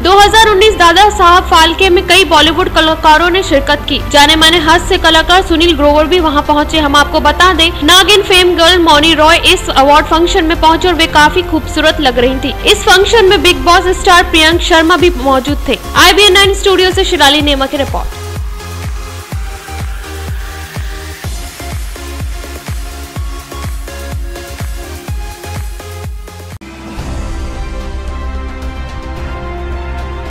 2019 दादा साहब फाल्के में कई बॉलीवुड कलाकारों ने शिरकत की। जाने माने हास्य कलाकार सुनील ग्रोवर भी वहां पहुंचे। हम आपको बता दें, नागिन फेम गर्ल मौनी रॉय इस अवार्ड फंक्शन में पहुंचे और वे काफी खूबसूरत लग रही थी। इस फंक्शन में Bigg Boss star Priyank Sharma भी मौजूद थे। IBN9 स्टूडियो से शिराली नेमा की रिपोर्ट।